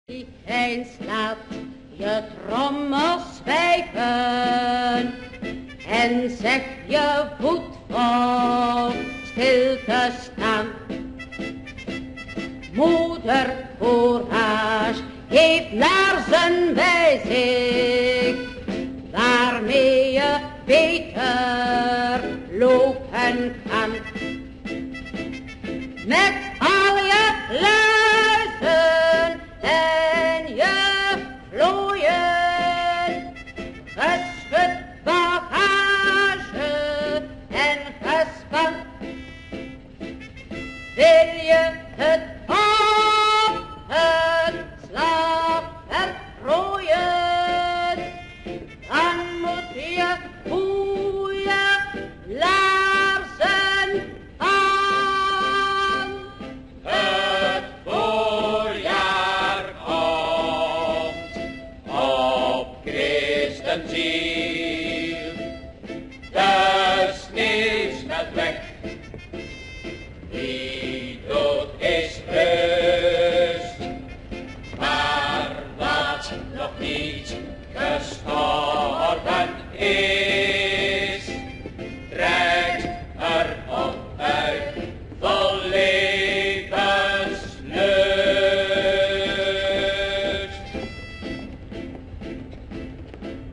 Eens laat je trommels zwijgen en zeg je voet vol stil te staan. Moeder courage geeft naar zijn wijzig, waarmee je beter lopen kan. Met al je luizen en je vlooien, geschud bagage en gespan. Wil je het op het slagveld rooien, dan moet je goeie laarzen aan. Het voorjaar komt op Christenziel, de sneeuw smelt weg, wie dood is rust, maar wat nog niet gestorven is.